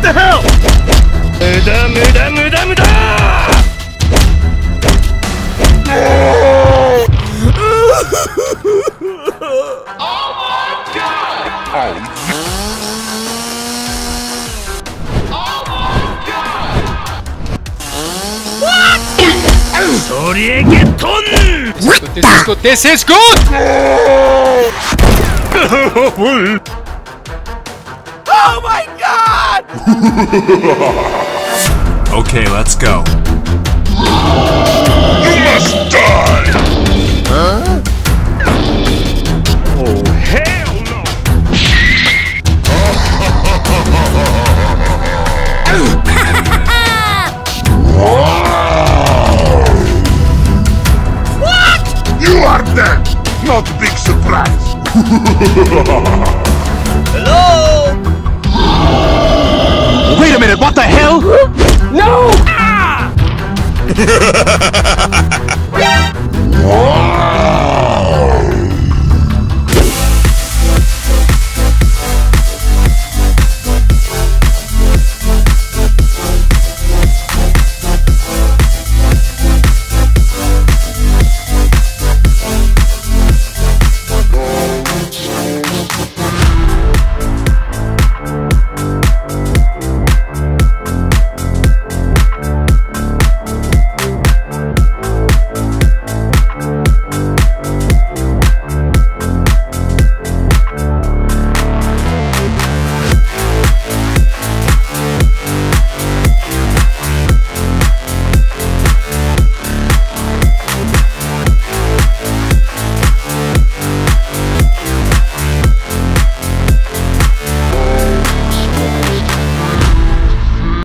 What the hell? 무다 무다 무다 무다! Oh my god! Oh my god! What? 소리에게톤! This is good. This is good. Oh my god! Okay, let's go. You must die! Huh? Oh hell no! What? You are dead! Not a big surprise! Hello? Wait a minute. What the hell? No! Ah!